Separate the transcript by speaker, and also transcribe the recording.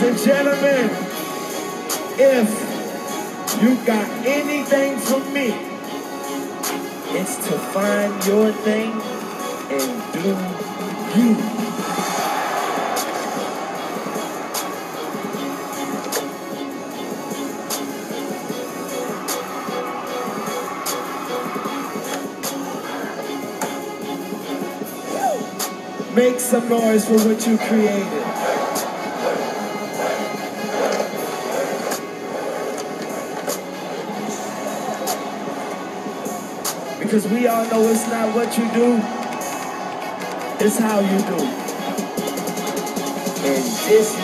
Speaker 1: and gentlemen, if you got anything from me, it's to find your thing and do you. Make some noise for what you created. Because we all know it's not what you do, it's how you do. And this